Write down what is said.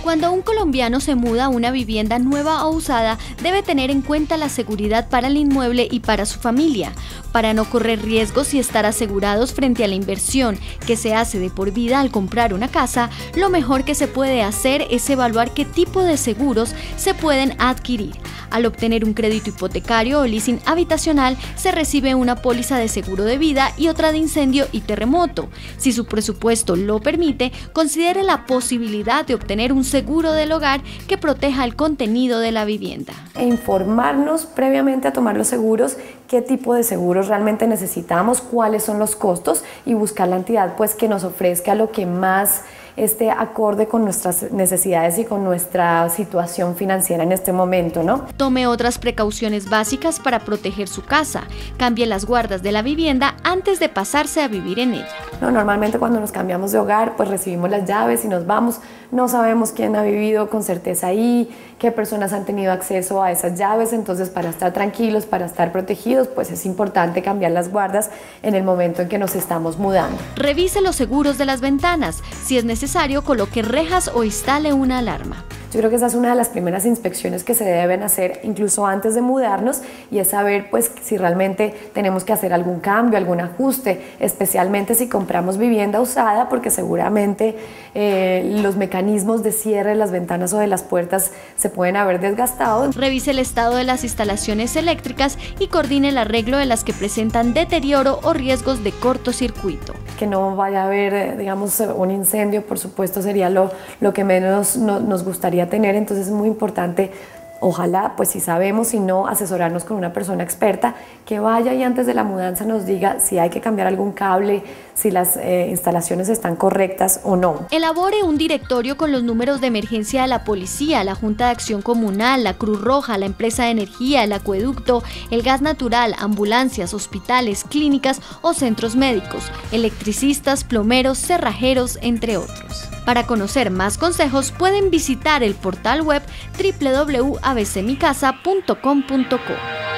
Cuando un colombiano se muda a una vivienda nueva o usada, debe tener en cuenta la seguridad para el inmueble y para su familia, para no correr riesgos y estar asegurados frente a la inversión que se hace de por vida al comprar una casa. Lo mejor que se puede hacer es evaluar qué tipo de seguros se pueden adquirir. Al obtener un crédito hipotecario o leasing habitacional, se recibe una póliza de seguro de vida y otra de incendio y terremoto. Si su presupuesto lo permite, considere la posibilidad de obtener un seguro del hogar que proteja el contenido de la vivienda. E informarnos previamente a tomar los seguros, qué tipo de seguros realmente necesitamos, cuáles son los costos y buscar la entidad pues, que nos ofrezca lo que más esté acorde con nuestras necesidades y con nuestra situación financiera en este momento, ¿no? Tome otras precauciones básicas para proteger su casa. Cambie las guardas de la vivienda antes de pasarse a vivir en ella. No, normalmente cuando nos cambiamos de hogar, pues recibimos las llaves y nos vamos. No sabemos quién ha vivido con certeza ahí, qué personas han tenido acceso a esas llaves. Entonces, para estar tranquilos, para estar protegidos, pues es importante cambiar las guardas en el momento en que nos estamos mudando. Revise los seguros de las ventanas. Si es necesario, coloque rejas o instale una alarma. Yo creo que esa es una de las primeras inspecciones que se deben hacer incluso antes de mudarnos, y es saber pues si realmente tenemos que hacer algún cambio, algún ajuste, especialmente si compramos vivienda usada, porque seguramente los mecanismos de cierre de las ventanas o de las puertas se pueden haber desgastado. Revise el estado de las instalaciones eléctricas y coordine el arreglo de las que presentan deterioro o riesgos de cortocircuito. Que no vaya a haber, digamos, un incendio, por supuesto, sería lo que menos nos gustaría tener. Entonces es muy importante, ojalá, pues si sabemos, si no, asesorarnos con una persona experta que vaya y antes de la mudanza nos diga si hay que cambiar algún cable, si las instalaciones están correctas o no. Elabore un directorio con los números de emergencia de la policía, la Junta de Acción Comunal, la Cruz Roja, la empresa de energía, el acueducto, el gas natural, ambulancias, hospitales, clínicas o centros médicos, electricistas, plomeros, cerrajeros, entre otros. Para conocer más consejos pueden visitar el portal web www.abcmicasa.com.co.